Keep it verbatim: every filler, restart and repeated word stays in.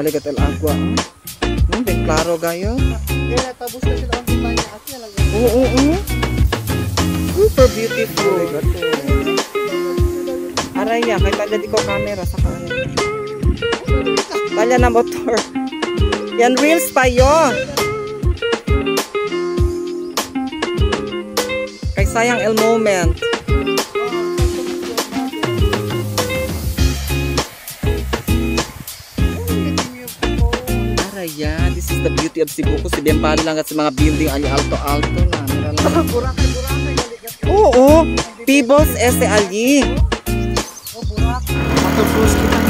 balik at el agua. Hmm, din klaro gayo. Kaya natabos na sila ang bitanya at yan lang. Oo, oo, oo. Super beautiful. Araya, kay tala di ko camera sa kanya. Tala na motor. Yan reels pa yun. Kay sayang el moment. Araya, this is the beauty of Cebu. Kasi bien pala lang at sa mga building ali alto-alto na. Burakay, burakay. Oo, Pibos S. Ali. Oh, burak. Waterfalls kita.